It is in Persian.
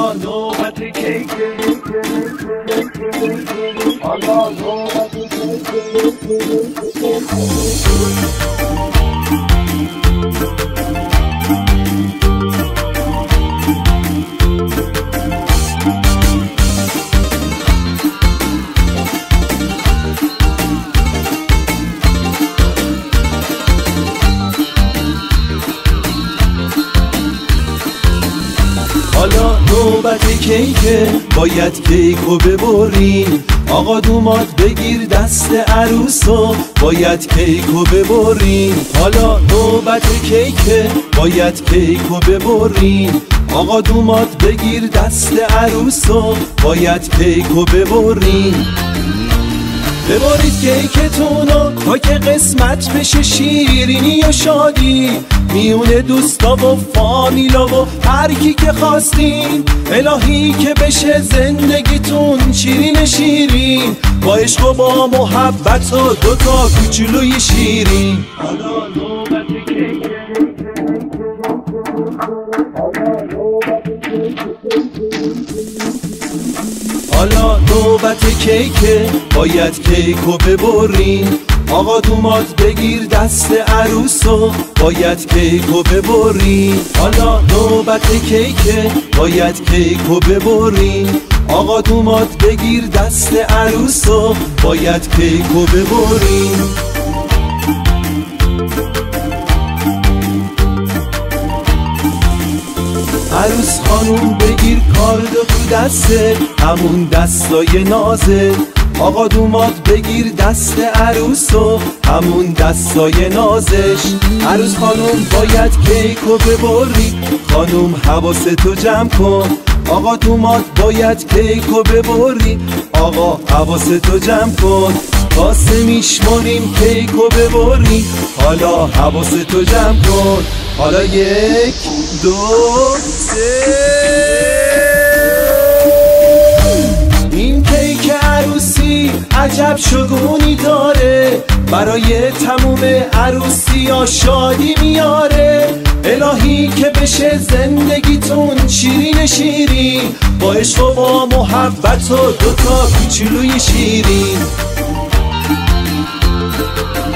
حالا نوبت کیک، حالا نوبت حالا نوبت کیکه، باید کیکو ببرین. آقا دومات بگیر دست عروسو، باید کیکو ببرین. حالا نوبت کیکه، باید کیکو ببرین. آقا دومات بگیر دست عروسو، باید کیکو ببرین. ببرید کیکتونو تا که قسمت بشه شیرینی و شادی میون دوستا و فامیلا و هر کی که خواستین. الهی که بشه زندگیتون شیرین شیرین، با عشق و با محبت و دوتا کوچولوی شیرین. حالا نوبت کیک، حالا نوبت کیکه، باید کیکو ببرین. آقا دومات بگیر دست عروسو، باید کیکو ببرین. حالا نوبت کیکه، باید کیکو ببرین. آقا دومات بگیر دست عروسو، باید کیکو ببرین. عروس خانوم بگیر کاردو تو دسته، همون دستای نازه. آقا دومات بگیر دست عروسو، همون دستای نازش. عروس خانوم باید کیکو ببری، خانوم حواستو جمع کن. آقا دومات باید کیکو ببری، آقا حواستو جمع کن. واسه میشمونیم کیکو ببری، حالا حواستو جمع کن. حالا 1 2 3. این کیک عروسی عجب شگونی داره، برای تموم عروسی ها شادی میاره. الهی که بشه زندگیتون شیرین شیرین، با عشق و با محبت و دوتا کوچولوی شیرین.